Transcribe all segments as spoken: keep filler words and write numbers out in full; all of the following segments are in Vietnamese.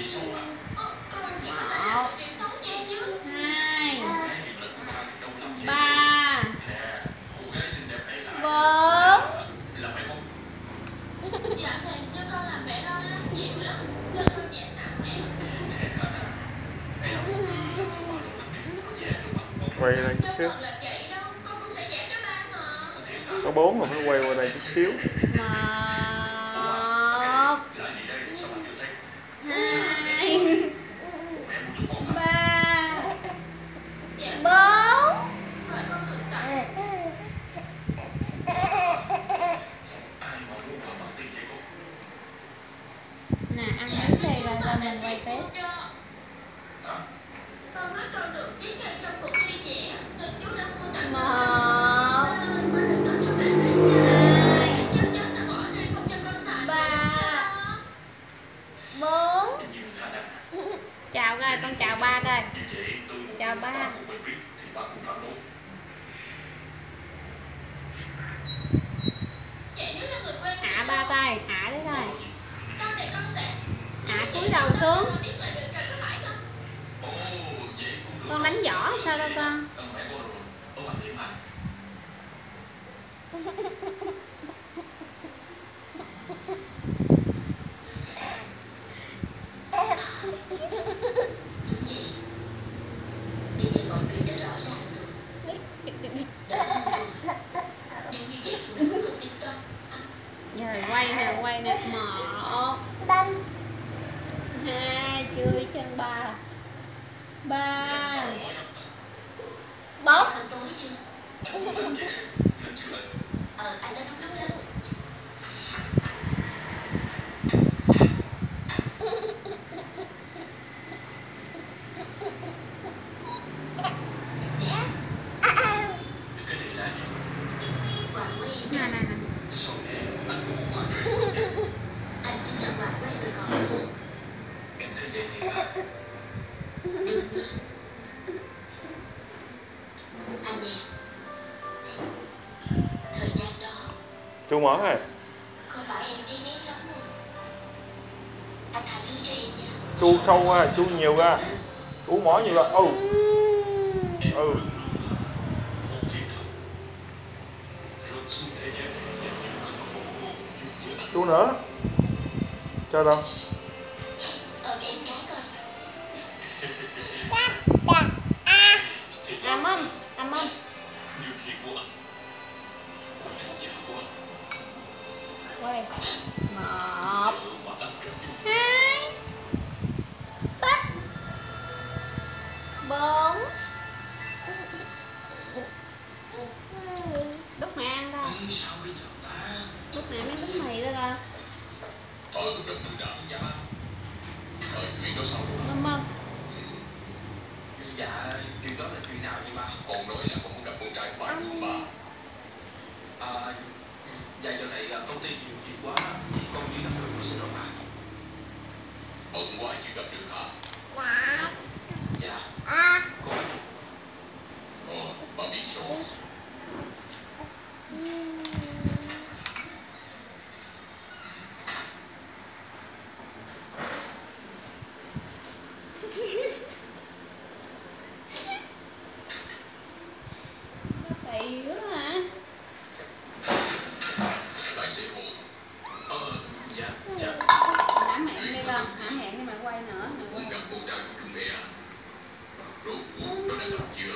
hai, ba, bốn. Dạ thì như con làm mẹ lo lắng nhiều lắm, nên con nhẹ nặng mẹ. Quay lên chút xíu. Số bốn rồi phải quay qua đây chút xíu. Một, hai, ba, bốn. Nè ăn bánh thì rồi rồi mình quay tiếp. Con nói con được biết ngay trong cuộc thi nhẹ nên chú đã mua tặng Một, con đừng nói cho mẹ biết nha. Chắc chắn sẽ bỏ đi không cho con xài. ba, bốn. Chào coi, con chào ba coi. Chào ba. Hạ ba tay, hạ đấy thôi. Hạ cúi đầu xuống. Con đánh võ sao đâu con? Rồi quay nè, quay nè. Một, hai, chơi chân ba, ba, bốn. Nè nè nè. Anh chính là quà quay được còn hơn. Em thấy vậy thì là đương nhiên. Anh nè, thời gian đó Chú Mỏ ơi. có phải em thấy ghét lắm không? Anh tha thứ cho em nha. Chú sâu ra, chú nhiều ra. Chú Mỏ nhiều ra. Ừ. Ừ. Chú nữa. Cho đâu? Ôm em cái coi. À mâm, à mâm. Quay. Một, hai, ba, bốn. Đút mẹ ăn coi. Đút mẹ mấy bánh mì đó coi. Mâm mâm. Dạ, chuyện đó là chuyện nào vậy ba? Con nói là con muốn gặp con trai của bà luôn mà. À, dạ giờ này công ty nhiều việc quá, con chỉ gặp được một xin lỗi bà. Bận quá chưa gặp được hả? Dạ. Con biết được. Ồ, bà biết rồi. Kỳ quá hả? Tài xế Hồ. Ờ, dạ, dạ. Hãm hẹn đi con, hãm hẹn đi mà quay nữa. Muốn gặp con trai của chúng mẹ à? Rốt cuộc nó đã gặp chưa?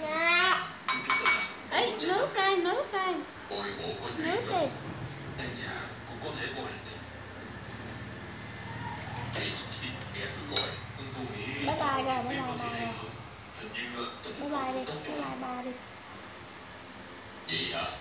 Ê, nước đây, nước đây. Ôi bộ có chuyện Nước rồi. đi. Dạ, cũng có thể coi được. Chị đi nghe thử coi. Cô nghĩ Bye bye rồi, bye bye bye. hình như Bye bye đi, bye bye ba đi. vậy hả?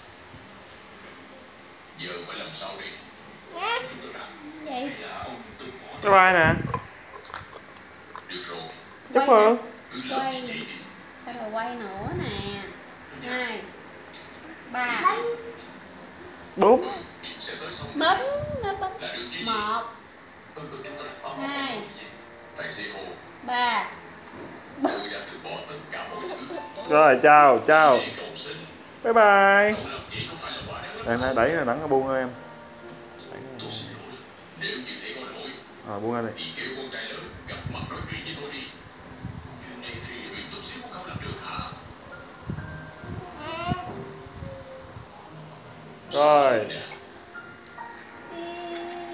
Giờ phải làm sao đi? Vậy. Bye bye nè. Được rồi. Chúc mừng. Quay. Sao rồi quay nữa nè. Hai, ba, Bốn. bấm, nó bấm. Một, hai, ba, bốn. Tôi đã từ bỏ tất cả mọi thứ. Rồi chào, chào. Để cầu xin. Bye bye. Cậu làm vậy có phải là quá đáng lắm? Em đẩy ra đẳng buông ơi em. Tôi xin lỗi. Nếu như thấy có lỗi Rồi buông ra đi. thì kêu con trai lớn. vậy thôi đi. Chuyện này thì chút xíu cũng không làm được hả? Rồi